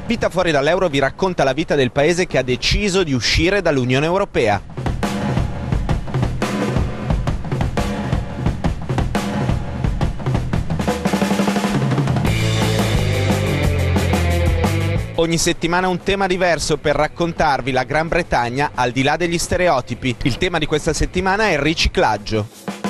Vita fuori dall'euro vi racconta la vita del paese che ha deciso di uscire dall'Unione Europea. Ogni settimana un tema diverso per raccontarvi la Gran Bretagna al di là degli stereotipi. Il tema di questa settimana è il riciclaggio.